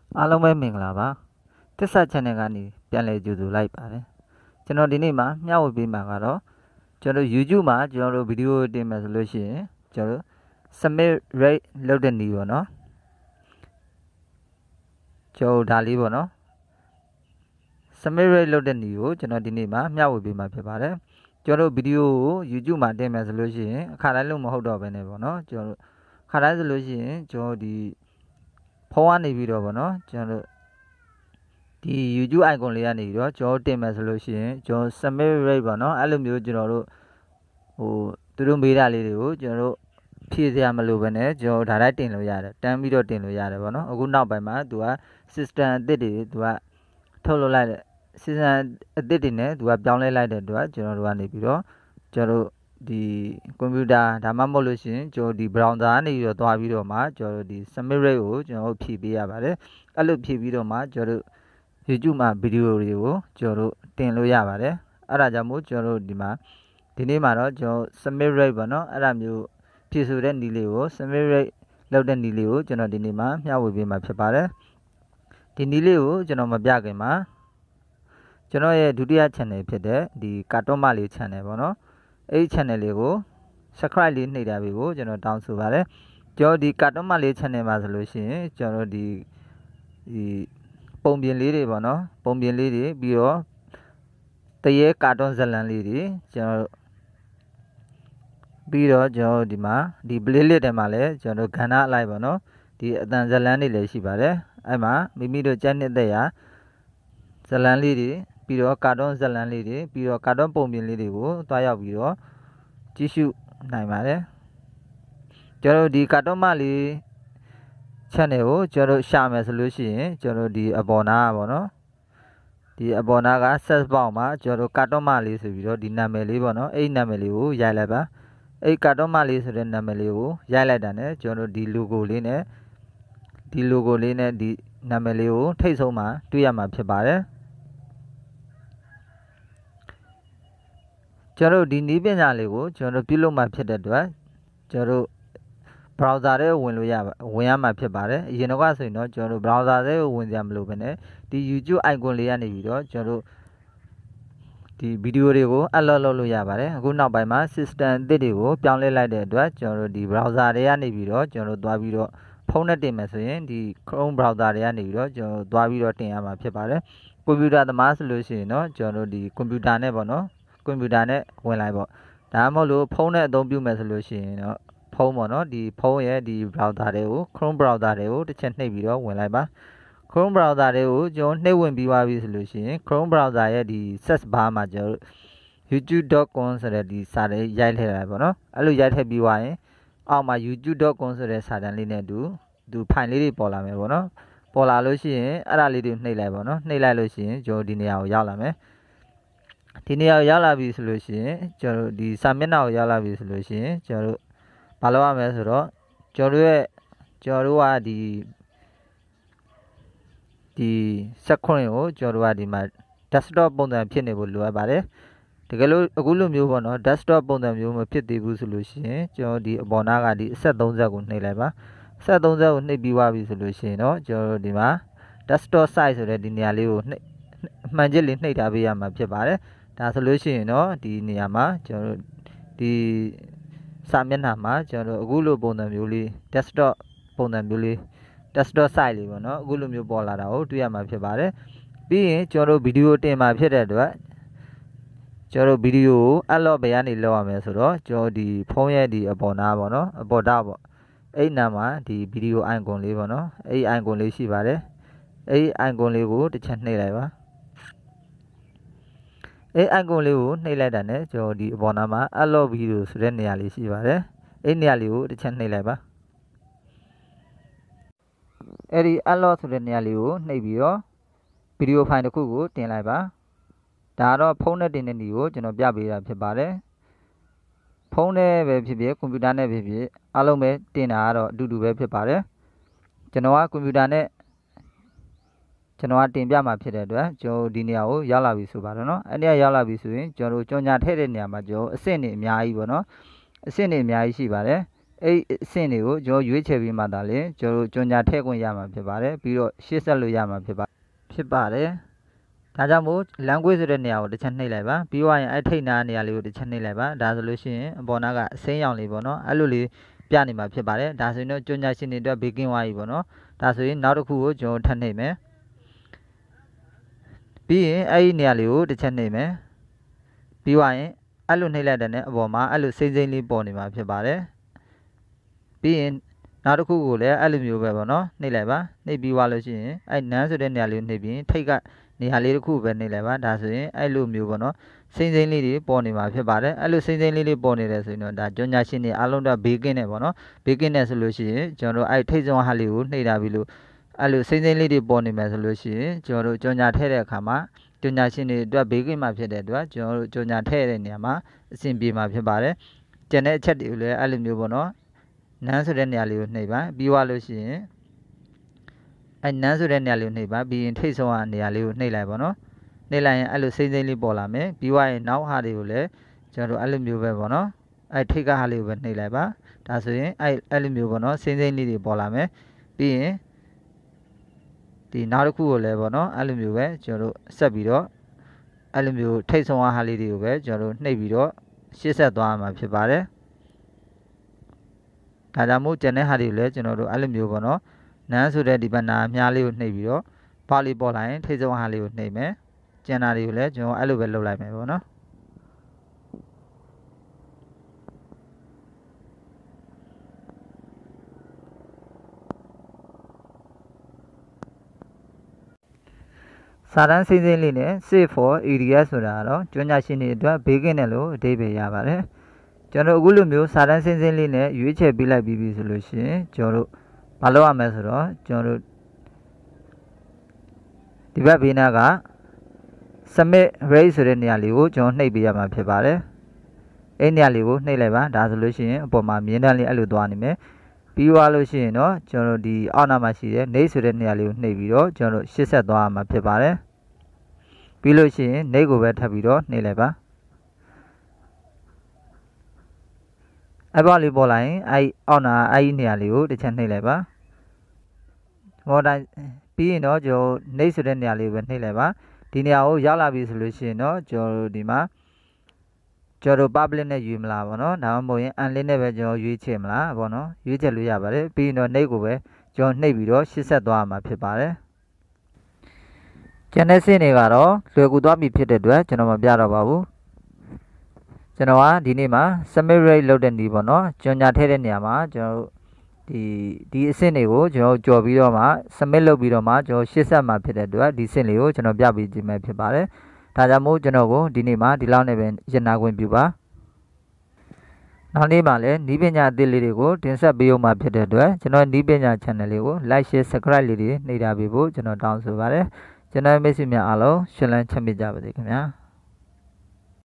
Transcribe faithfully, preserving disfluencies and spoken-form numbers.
အားလုံးပဲမင်္ဂလာပါသစ္စာ channel ကနေပြန်လည်ကြိုဆိုလိုက်ပါတယ်ကျွန်တော်ဒီနေ့မှာမျှဝေပေးမှာကတော့ကျွန်တော် YouTube မှာကျွန်တော်တို့ဗီဒီယိုတင်မယ်ဆိုလို့ရှိရင်ကျွန်တော်တို့ submit rate လုပ်တဲ့နည်းပေါ့နော်ကျွန်တော်ဒါလေးပေါ့နော် submit rate လုပ်တဲ့နည်းကိုကျွန်တော်ဒီနေ့မှာမျှဝေပေးမှာဖြစ်ပါတယ်ကျွန်တော်တို့ဗီဒီယိုကို YouTube မှာတင်မယ်ဆိုလို့ရှိရင်အခါတိုင်းလို့မဟုတ်တော့ဘဲနဲ့ပေါ့နော်ကျွန်တော်တို့ခါတိုင်းဆိုလို့ရှိရင်ကျွန်တော်ဒီဖုန်းကနေပြီးတော့ပေါ့နော်ကျွန်တော်တို့ဒီ YouTube icon လေးကနေပြီးတော့ကျွန်တော်တင်မယ်ဆိုလို့ရှိရင်ကျွန်တော် submit rate ပေါ့နော်အဲ့လိုမျိုးကျွန်တော်တို့ဟိုသူတို့မေးတာလေးတွေကိုကျွန်တော်တို့ဖြည့်စရာမလိုဘဲနဲ့ကျွန်တော်ဒါတိုင်းတင်လို့ရတယ်တန်းပြီးတော့တင်လို့ရတယ်ပေါ့နော်အခုနောက်ပိုင်းမှာသူက system အသစ်တွေသူကထုတ်လုပ်လိုက်တဲ့ system အသစ်တွေနဲ့သူကပြောင်းလဲလိုက်တဲ့အတွက်ကျွန်တော်တို့ကနေပြီးတော့ကျွန်တော်တို့ဒီကွန်ပျူတာဒါမှမဟုတ်လို့ရှိရင်ကျွန်တော်ဒီ browser ကနေပြီးတော့သွားပြီးတော့မှကျွန်တော်တို့ဒီ submit rate ကိုကျွန်တော်တို့ဖြည့်ပေးရပါတယ်အဲ့လိုဖြည့်ပြီးတော့မှကျွန်တော်တို့ YouTube မှာဗီဒီယိုတွေကိုကျွန်တော်တို့တင်လို့ရပါတယ်အဲ့ဒါကြောင့်မို့ကျွန်တော်တို့ဒီမှာဒီနေ့မှာတော့ကျွန်တော် submit rate ပေါ့နော်အဲ့ဒါမျိုးဖြည့်ဆိုတဲ့နည်းလေးကို submit rate လောက်တဲ့နည်းလေးကိုကျွန်တော်ဒီနေ့မှာမျှဝေပေးမှာဖြစ်ပါတယ်ဒီနည်းလေးကိုကျွန်တော်မပြခင်မှာကျွန်တော်ရဲ့ဒုတိယ channel ဖြစ်တဲ့ဒီကာတွန်းမလေး channel ပေါ့နော်အဲ့ဒီ channel လေးကို subscribe လေးနှိပ်ထားပေးဖို့ကျွန်တော်တောင်းဆိုပါတယ်ကျွန်တော်ဒီကာတွန်းမလေး channel မှာဆိုလို့ရှိရင်ကျွန်တော်ဒီဒီပုံပြင်လေးတွေပေါ့နော်ပုံပြင်လေးတွေပြီးတော့တရေကာတွန်းဇာတ်လမ်းလေးတွေကျွန်တော်ပြီးတော့ကျွန်တော်ဒီမှာဒီ playlist ထဲမှာလည်းကျွန်တော်ကဏ္ဍအလိုက်ပေါ့နော်ဒီအတန်ဇာတ်လမ်းတွေလည်းရှိပါတယ်အဲ့မှာမိမိတို့ကြိုက်နှစ်သက်ရာဇာတ်လမ်းလေးတွေပြီးတော့ကာတွန်းဇာတ်လမ်းလေးတွေပြီးတော့ကာတွန်းပုံပြင်လေးတွေကိုတွားရောက်ပြီးတော့ကြည့်ရှုနိုင်ပါတယ်ကျွန်တော်ဒီကာတွန်းမလေး channel ကိုကျွန်တော်ရှာမယ်ဆိုလို့ရှိရင်ကျွန်တော်ဒီအပေါ်နားပေါ့နော်ဒီအပေါ်နားက search box မှာကျွန်တော်ကာတွန်းမလေးဆိုပြီးတော့ဒီနာမည်လေးပေါ့နော်အဲ့ဒီနာမည်လေးကိုရိုက်လိုက်ပါအဲ့ကာတွန်းမလေးဆိုတဲ့နာမည်လေးကိုရိုက်လိုက်တာနဲ့ကျွန်တော်ဒီ logo လေးနဲ့ဒီ logo လေးနဲ့ဒီနာမည်လေးကိုထိတ်ဆုံးမှာတွေ့ရမှာဖြစ်ပါတယ်ကျွန်တော်ဒီနည်းပညာလေးကိုကျွန်တော်ပြုလုပ်မှဖြစ်တဲ့အတွက်ကျွန်တော် browser ထဲဝင်လို့ရဝင်ရမှာဖြစ်ပါတယ်အရင်တော့ကဆိုရင်တော့ကျွန်တော် browser ထဲကိုဝင်ကြမလို့ပဲねဒီ YouTube icon လေးကနေပြီးတော့ကျွန်တော်ဒီဗီဒီယိုတွေကို upload လုပ်လို့ရပါတယ်အခုနောက်ပိုင်းမှာ system အသစ်တွေကိုပြောင်းလဲလိုက်တဲ့အတွက်ကျွန်တော်ဒီ browser တွေကနေပြီးတော့ကျွန်တော်သွားပြီးတော့ဖုန်းနဲ့တင်မယ်ဆိုရင်ဒီ Chrome browser တွေကနေပြီးတော့ကျွန်တော်သွားပြီးတော့တင်ရမှာဖြစ်ပါတယ်ကွန်ပျူတာသမားဆိုလို့ရှိရင်တော့ကျွန်တော်ဒီကွန်ပျူတာနဲ့ပေါ့နော်ကွန်ပျူတာနဲ့ဝင်လိုက်ပေါ့ဒါမှမဟုတ်လို့ဖုန်းနဲ့အသုံးပြုမယ်ဆိုလို့ရှိရင်တော့ဖုန်းပေါ့နော်ဒီဖုန်းရဲ့ဒီ browser တွေကို Chrome browser တွေကိုတစ်ချက်နှိပ်ပြီးတော့ဝင်လိုက်ပါ Chrome browser တွေကိုကျွန်တော်နှိပ်ဝင်ပြီးသွားပြီဆိုလို့ရှိရင် Chrome browser ရဲ့ဒီ search bar မှာကျွန်တော် youtube dot com ဆိုတဲ့ဒီစာလေးရိုက်ထည့်လိုက်ပါတော့အဲ့လိုရိုက်ထည့်ပြီးသွားရင်အောက်မှာ youtube dot com ဆိုတဲ့စာတန်းလေးနဲ့တူသူ file လေးတွေပေါ်လာမယ်ပေါ့နော်ပေါ်လာလို့ရှိရင်အဲ့ဒါလေးတွေနှိပ်လိုက်ပါတော့နှိပ်လိုက်လို့ရှိရင်ကျွန်တော်ဒီနေရာကိုရောက်လာမယ်ဒီနေရာကိုရောက်လာပြီဆိုလို့ရှိရင်ကျွန်တော်ဒီစာမျက်နှာကိုရောက်လာပြီဆိုလို့ရှိရင်ကျွန်တော်ဘာလုပ်ရမလဲဆိုတော့ကျွန်တော်ရဲ့ကျွန်တော်တို့ကဒီဒီဆက်ခွင့်ကိုကျွန်တော်တို့ကဒီမှာ desktop ပုံစံဖြစ်နေဖို့လိုအပ်ပါတယ်တကယ်လို့အခုလိုမျိုးပေါ့နော် desktop ပုံစံမျိုးမဖြစ်သေးဘူးဆိုလို့ရှိရင်ကျွန်တော်ဒီအပေါ်နားကဒီအဆက်သုံးဆကိုနှိပ်လိုက်ပါအဆက်သုံးဆကိုနှိပ်ပြီးသွားပြီဆိုလို့ရှိရင်တော့ကျွန်တော်တို့ဒီမှာ desktop site ဆိုတဲ့ဒီနေရာလေးကိုနှိပ်အမှန်ချက်လေးနှိပ်ထားပေးရမှာဖြစ်ပါတယ်ဒါဆိုလို့ရှိရင်တော့ဒီနေရာမှာကျွန်တော်တို့ဒီစာမျက်နှာမှာကျွန်တော်တို့အခုလိုပုံစံမျိုးလေး desktop ပုံစံမျိုးလေး desktop site လေးပေါ့နော်အခုလိုမျိုးပေါ်လာတာကိုတွေ့ရမှာဖြစ်ပါတယ်ပြီးရင်ကျွန်တော်တို့ဗီဒီယိုတင်မှာဖြစ်တဲ့အတွက်ကျွန်တော်တို့ဗီဒီယိုကို upload ဘယ်ကနေလုပ်ရမလဲဆိုတော့ကျွန်တော်ဒီဖုန်းရဲ့ဒီအပေါ်နားပေါ့နော်အပေါ်တားပေါ့အဲ့နားမှာဒီဗီဒီယို icon လေးပေါ့နော်အဲ့ icon လေးရှိပါတယ်အဲ့ icon လေးကိုတစ်ချက်နှိပ်လိုက်ပါအဲ့ icon လေးကိုနှိပ်လိုက်တာနဲ့ကျွန်တော်ဒီအပေါ်နားမှာ upload ဗီဒီယိုဆိုတဲ့နေရာလေးရှိပါတယ်အဲ့နေရာလေးကိုတစ်ချက်နှိပ်လိုက်ပါအဲ့ဒီ upload ဆိုတဲ့နေရာလေးကိုနှိပ်ပြီးတော့ဗီဒီယိုဖိုင်တစ်ခုကိုတင်လိုက်ပါဒါတော့ဖုန်းနဲ့တင်တဲ့နည်းကိုကျွန်တော်ပြပေးတာဖြစ်ပါတယ်ဖုန်းနဲ့ပဲဖြစ်ဖြစ်ကွန်ပျူတာနဲ့ဖြစ်ဖြစ်အားလုံးပဲတင်တာကတော့အတူတူပဲဖြစ်ပါတယ်ကျွန်တော်ကကွန်ပျူတာနဲ့ကျွန်တော်ကတင်ပြမှာဖြစ်တဲ့အတွက်ကျွန်တော်ဒီနေရာကိုရောက်လာပြီဆိုပါတော့เนาะအဲ့ဒီရောက်လာပြီဆိုရင်ကျွန်တော်ကြော်ညာထည့်တဲ့နေရာမှာကျွန်တော်အဆင့်တွေအများကြီးပေါ့နော်အဆင့်တွေအများကြီးရှိပါတယ်အဲ့အဆင့်တွေကိုကျွန်တော်ရွေးချယ်ပြီးမှသာလေကျွန်တော်ကြော်ညာထည့်ခွင့်ရမှာဖြစ်ပါတယ်ပြီးတော့ရှေ့ဆက်လို့ရမှာဖြစ်ပါဖြစ်ပါတယ်ဒါကြောင့်မို့ language ဆိုတဲ့နေရာကိုတစ်ချက်နှိပ်လိုက်ပါပြီးသွားရင်အဲ့ထိတ်နာနေရာလေးကိုတစ်ချက်နှိပ်လိုက်ပါဒါဆိုလို့ရှိရင်အပေါ်နာကအစိမ်းရောင်လေးပေါ့နော်အဲ့လိုလေးပြနေမှာဖြစ်ပါတယ်ဒါဆိုရင်တော့ကြော်ညာရှင်တွေအတွက်ဘေကင်းဝါးကြီးပေါ့နော်ဒါဆိုရင်နောက်တစ်ခုကိုကျွန်တော်ထပ်နှိပ်မယ်ပြီးရင်အဲ့ဒီနေရာလေးကိုတစ်ချက်နှိပ်မယ်ပြီးသွားရင်အဲ့လိုနှိပ်လိုက်တဲ့နဲ့အပေါ်မှာအဲ့လိုစိမ့်စိမ့်လေးပေါ်နေမှာဖြစ်ပါတယ်ပြီးရင်နောက်တစ်ခုကိုလည်းအဲ့လိုမျိုးပဲပေါ့နော်နှိပ်လိုက်ပါနှိပ်ပြီးသွားလို့ရှိရင်အဲ့နန်းဆိုတဲ့နေရာလေးကိုနှိပ်ပြီးထိတ်ကနေရာလေးတစ်ခုပဲနှိပ်လိုက်ပါဒါဆိုရင်အဲ့လိုမျိုးပေါ့နော်စိမ့်စိမ့်လေးတွေပေါ်နေမှာဖြစ်ပါတယ်အဲ့လိုစိမ့်စိမ့်လေးတွေပေါ်နေတယ်ဆိုရင်တော့ဒါကြော်ညာရှင်တွေအားလုံးတော့ဘေးကင်းတယ်ပေါ့နော်ဘေးကင်းတယ်ဆိုလို့ရှိရင်ကျွန်တော်တို့အဲ့ထိတ်ဆုံးဟာလေးကိုနှိပ်တာပြီးလို့အဲ့လိုစိမ့်စိမ့်လေးတွေပေါ်နေမယ်ဆိုလို့ရှိရင်ကျွန်တော်တို့ကြော်ညာထည့်တဲ့အခါမှာကြော်ညာရှင်တွေအတွက်ဘေးကင်းမှာဖြစ်တဲ့အတွက်ကျွန်တော်တို့ကြော်ညာထည့်တဲ့နေရာမှာအဆင်ပြေမှာဖြစ်ပါတယ်ကျန်တဲ့အချက်တွေကိုလည်းအဲ့လိုမျိုးပေါ့နော်နန်းဆိုတဲ့နေရာလေးကိုနှိပ်ပါပြီးသွားလို့ရှိရင်အဲ့နန်းဆိုတဲ့နေရာလေးကိုနှိပ်ပါပြီးရင်ထိတ်ဆုံးဟာနေရာလေးကိုနှိပ်လိုက်ပါနော်နှိပ်လိုက်ရင်အဲ့လိုစိမ့်စိမ့်လေးပေါ်လာမယ်ပြီးသွားရင်နောက်ဟာတွေကိုလည်းကျွန်တော်တို့အဲ့လိုမျိုးပဲပေါ့နော်အဲ့ထိတ်ကဟာလေးကိုပဲနှိပ်လိုက်ပါဒါဆိုရင်အဲ့အဲ့လိုမျိုးပေါ့နော်စိမ့်စိမ့်လေးတွေပေါ်လာမယ်ပြီးရင်ဒီနောက်တစ်ခုကိုလည်းပေါ့နော်အဲ့လိုမျိုးပဲကျွန်တော်တို့ဆက်ပြီးတော့အဲ့လိုမျိုးထိတ်ဆုံးဟာလေးတွေကိုပဲကျွန်တော်တို့နှိပ်ပြီးတော့ရှေ့ဆက်သွားမှာဖြစ်ပါတယ်ဒါကြောင့်မို့ကျန်တဲ့ဟာတွေကိုလည်းကျွန်တော်တို့အဲ့လိုမျိုးပေါ့နော်နန်းဆိုတဲ့ဒီဘက်နာအများလေးကိုနှိပ်ပြီးတော့ပါလီပေါ်လာရင်ထိတ်ဆုံးဟာလေးကိုနှိပ်မယ်ကျန်တာတွေကိုလည်းကျွန်တော်အဲ့လိုပဲလုပ်လိုက်မယ်ပေါ့နော်စာတန်းစိမ့်စိမ့်လေးနဲ့ save for area ဆိုတာတော့ကြော်ညာရှင်တွေအတွက်ဘေးကင်းတယ်လို့အဓိပ္ပာယ်ရပါတယ်ကျွန်တော်အခုလိုမျိုးစာတန်းစိမ့်စိမ့်လေးနဲ့ရွေးချယ်ပေးလိုက်ပြီးပြီဆိုလို့ရှိရင်ကျွန်တော်တို့မလုပ်ရမယ်ဆိုတော့ကျွန်တော်တို့ဒီဘက်ဘေးနားက submit rate ဆိုတဲ့နေရာလေးကိုကျွန်တော်နှိပ်ပေးရမှာဖြစ်ပါတယ်အဲ့နေရာလေးကိုနှိပ်လိုက်ပါဒါဆိုလို့ရှိရင်အပေါ်မှာမြင်းတန်းလေးအဲ့လိုသွားနေမယ်ပြီးသွားလို့ရှိရင်တော့ကျွန်တော်တို့ဒီအောက်နားမှာရှိတဲ့ nate ဆိုတဲ့နေရာလေးကိုနှိပ်ပြီးတော့ကျွန်တော်တို့ရှေ့ဆက်သွားရမှာဖြစ်ပါတယ်ပြီးလို့ရှိရင် nate ကိုပဲထပ်ပြီးတော့နှိပ်လိုက်ပါအဲ့ပေါ်လေးပေါ်လာရင်အဲ့အောက်နားအဲ့ဒီနေရာလေးကိုတစ်ချက်နှိပ်လိုက်ပါဟောတိုင်းပြီးရင်တော့ကျွန်တော် nate ဆိုတဲ့နေရာလေးကိုပဲနှိပ်လိုက်ပါဒီနေရာကိုရောက်လာပြီဆိုလို့ရှိရင်တော့ကျွန်တော်တို့ဒီမှာကျွန်တော်တို့ public နဲ့ရွေးမလားပေါ့နော်ဒါမှမဟုတ်ရင် unlist နဲ့ပဲကျွန်တော်ရွေးချယ်မလားပေါ့နော်ရွေးချယ်လို့ရပါတယ်ပြီးရင်တော့ nate ကိုပဲကျွန်တော်နှိပ်ပြီးတော့ရှေ့ဆက်သွားမှာဖြစ်ပါတယ်ကျန်တဲ့စင်းတွေကတော့လွယ်ကူသွားပြီဖြစ်တဲ့အတွက်ကျွန်တော်မပြတော့ပါဘူးကျွန်တော်ကဒီနေ့မှာ submit rate လုပ်တဲ့နည်းပေါ့နော်ကြော်ညာထည့်တဲ့နေရာမှာကျွန်တော်တို့ဒီဒီအဆင့်တွေကိုကျွန်တော်ကြော်ပြီးတော့မှ submit လုပ်ပြီးတော့မှကျွန်တော်ရှေ့ဆက်မှာဖြစ်တဲ့အတွက်ဒီအဆင့်လေးကိုကျွန်တော်ပြပေးခြင်းပဲဖြစ်ပါတယ်ဒါကြောင့်မို့ကျွန်တော်ကိုဒီနေ့မှာဒီလောက်နဲ့ပဲရနာခွင့်ပြုပါနောက်နေ့မှာလည်းနီးပညာအသစ်လေးတွေကိုတင်ဆက်ပေးအောင်မှာဖြစ်တဲ့အတွက်ကျွန်တော်နီးပညာ channel လေးကို like share subscribe လေးတွေနှိပ်ထားပေးဖို့ကျွန်တော်တောင်းဆိုပါတယ်ကျွန်တော်မိတ်ဆွေများအားလုံးရှင်လန်းချမ်းမြေ့ကြပါစေခင်ဗျာ